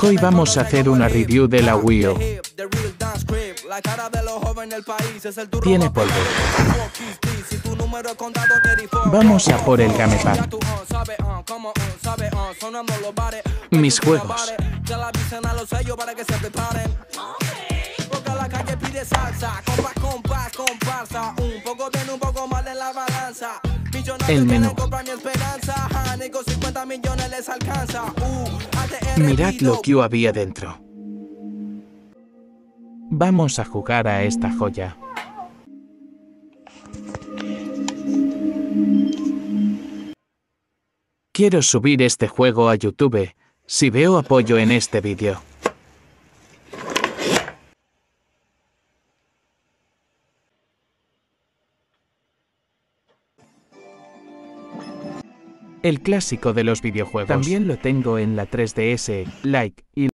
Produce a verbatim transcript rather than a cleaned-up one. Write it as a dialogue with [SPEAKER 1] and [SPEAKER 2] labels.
[SPEAKER 1] Hoy vamos a hacer una review de la Wii U. Tiene polvo. Vamos a por el Gamepad. Mis juegos. El menú. Mirad lo que había dentro. Vamos a jugar a esta joya. Quiero subir este juego a YouTube, si veo apoyo en este vídeo. El clásico de los videojuegos. También lo tengo en la tres D S, like y